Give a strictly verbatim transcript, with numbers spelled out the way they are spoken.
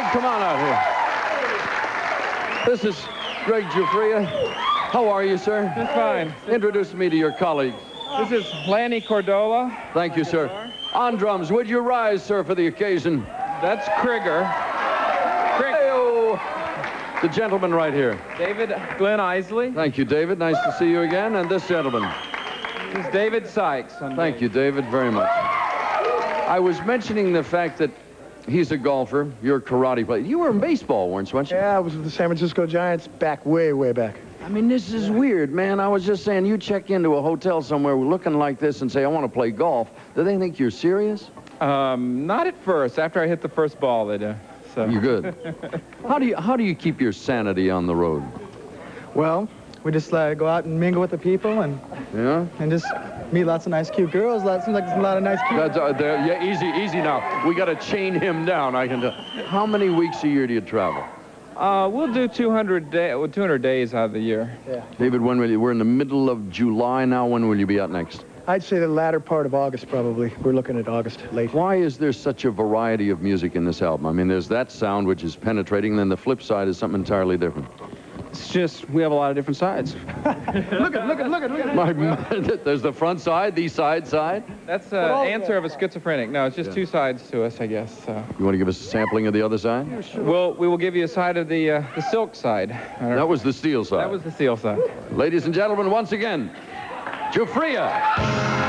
Greg, come on out here. This is Greg Giuffria. How are you, sir? Just fine. Introduce me to your colleagues. This is Lanny Cordola. Thank you, sir. On drums, would you rise, sir, for the occasion? That's Krieger. Krig Hey-oh. The gentleman right here. David Glenn Isley. Thank you, David. Nice to see you again. And this gentleman. This is David Sykes. Thank you, David, very much. I was mentioning the fact that he's a golfer, you're a karate player. You were in baseball, weren't you? Yeah, I was with the San Francisco Giants back way, way back. I mean, this is weird, man. I was just saying, you check into a hotel somewhere looking like this and say, I want to play golf. Do they think you're serious? Um, not at first. After I hit the first ball, they do. So. You're good. How do you, how do you keep your sanity on the road? Well, we just uh, go out and mingle with the people and Yeah? and just meet lots of nice, cute girls. That seems like there's a lot of nice, cute. That's, uh, there- yeah, easy, easy now. We got to chain him down, I can tell. How many weeks a year do you travel? Uh, we'll do two hundred, day, well, two hundred days out of the year. Yeah. David, when will you, we're in the middle of July now. When will you be out next? I'd say the latter part of August, probably. We're looking at August late. Why is there such a variety of music in this album? I mean, there's that sound which is penetrating, then the flip side is something entirely different. It's just, we have a lot of different sides. Look at, look at, look at, look at. My, there's the front side, the side side. That's the answer of a schizophrenic. No, it's just Yeah. two sides to us, I guess. So. You want to give us a sampling of the other side? We'll, we will give you a side of the, uh, the silk side. That was the steel side. That was the steel side. Ladies and gentlemen, once again, Giuffria.